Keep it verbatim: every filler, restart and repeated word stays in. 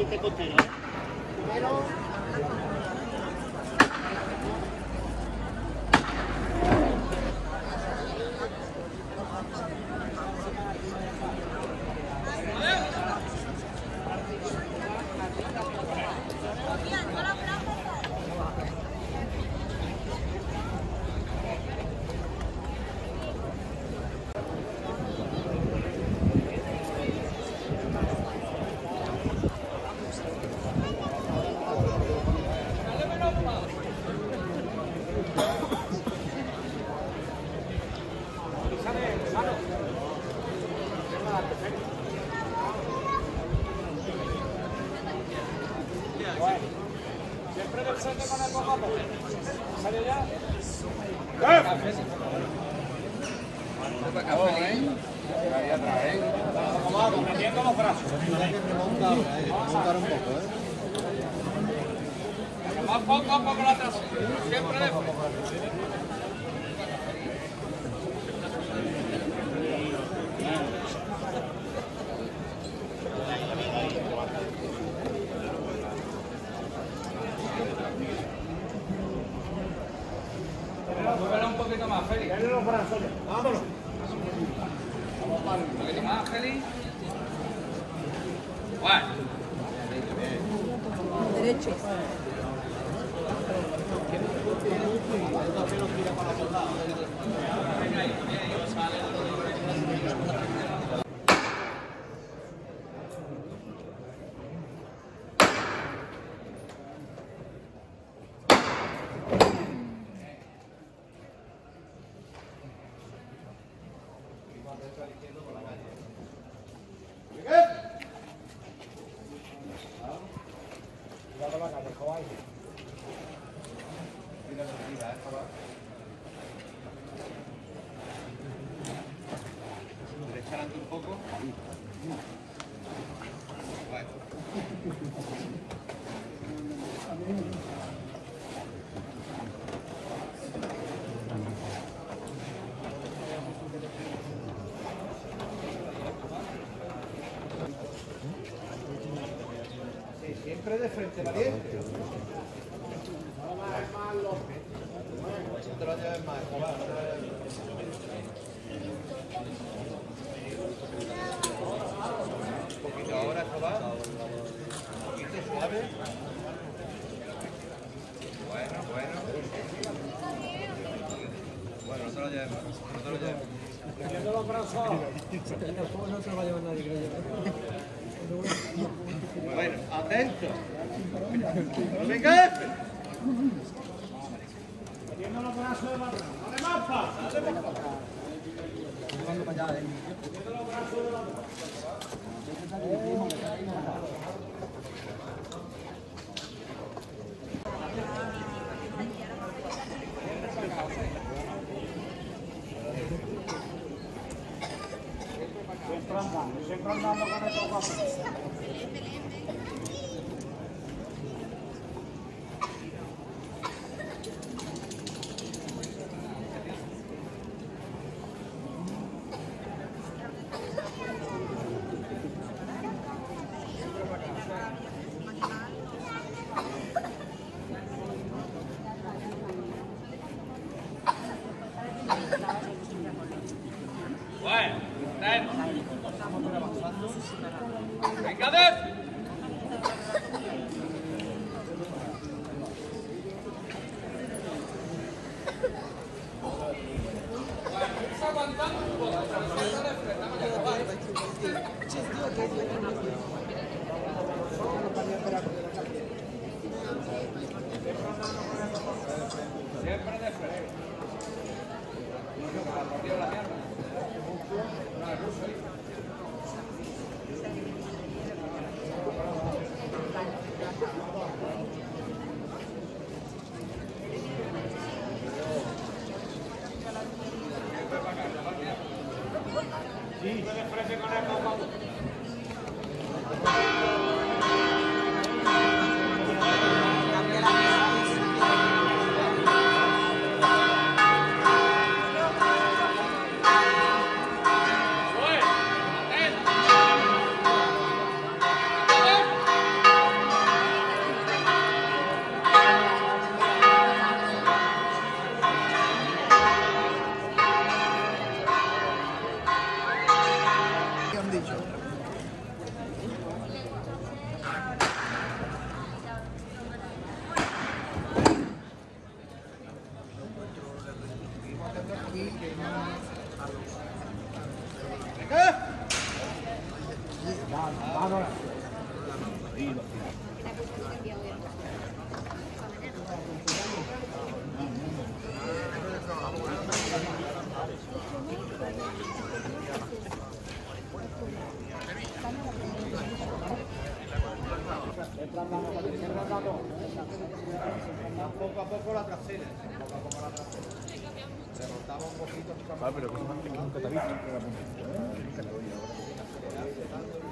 este costero, ¿eh? Primero... Siempre de frente con el poco a poco. ¿Sale ya? Ahí atrás, ¿eh? Vamos, metiendo los brazos. Remontar un poco, ¿eh? Más poco a poco la trasera. Siempre de frente. Muévela un poquito más, Félix. Vámonos. Un poquito más, Félix. Bueno. Derecho. Derecha adelante un poco. Bueno. Sí, siempre de frente, valiente. No te lo lleves más, Escobar, no te lo lleves más. Un poquito ahora, Escobar. Un poquito suave. Bueno, bueno. Bueno, no te lo lleves más, no te lo lleves más. Metiendo los brazos. No se lo va a llevar nadie, creo yo. Bueno, atento. Venga, F. Metiendo los brazos de la atrás. Dale más paso, dale más paso. Vamos para allá, eh. Metiendo los brazos de la atrás. Siempre andando, siempre andando con el poco a poco. Bueno, dale. Poco a poco la trasera. Poco a poco la trasera. Se rotaba un poquito. Ah, pero que se nunca te ha visto.